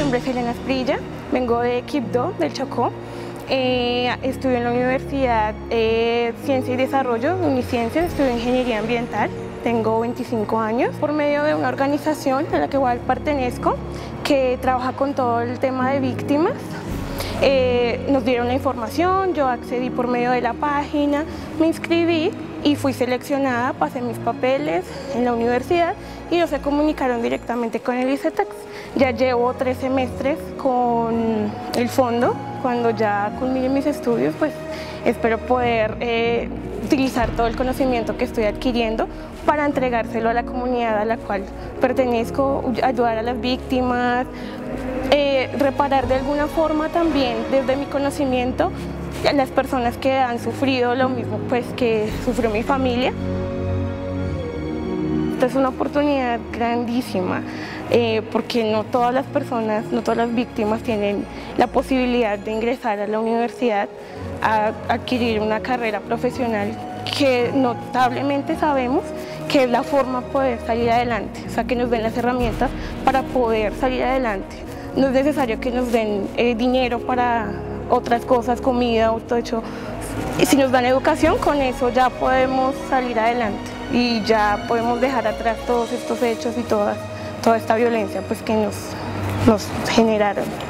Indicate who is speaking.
Speaker 1: nombre es Elena Asprilla, vengo de Quibdó, del Chocó. Estudio en la Universidad Ciencia y Desarrollo, Uniciencias, estudio Ingeniería Ambiental. Tengo 25 años, por medio de una organización a la que igual pertenezco, que trabaja con todo el tema de víctimas. Nos dieron la información, yo accedí por medio de la página, me inscribí y fui seleccionada, pasé mis papeles en la universidad y ellos se comunicaron directamente con el ICETEX. Ya llevo 3 semestres con el fondo. Cuando ya culmine mis estudios, pues espero poder utilizar todo el conocimiento que estoy adquiriendo para entregárselo a la comunidad a la cual pertenezco, ayudar a las víctimas, reparar de alguna forma también desde mi conocimiento a las personas que han sufrido lo mismo pues que sufrió mi familia. Esta es una oportunidad grandísima porque no todas las personas, no todas las víctimas tienen la posibilidad de ingresar a la universidad a adquirir una carrera profesional que notablemente sabemos que es la forma de poder salir adelante, o sea, que nos den las herramientas para poder salir adelante. No es necesario que nos den dinero para otras cosas, comida o todo eso. Si nos dan educación, con eso ya podemos salir adelante y ya podemos dejar atrás todos estos hechos y toda esta violencia pues, que nos generaron.